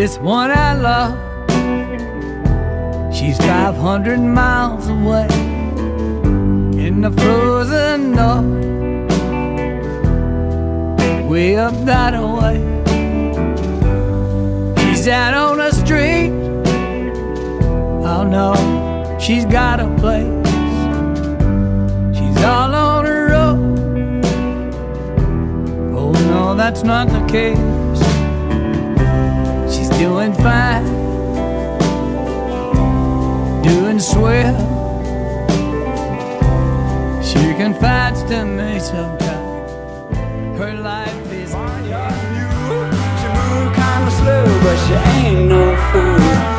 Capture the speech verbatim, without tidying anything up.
this one I love. She's five hundred miles away in the frozen north, way up that way. She's out on the street, oh no, she's got a place. She's all on her road, oh no, that's not the case. She's doing fine, doing swell. She confides to me sometimes her life is on your view. She move kinda slow, but she ain't no fool.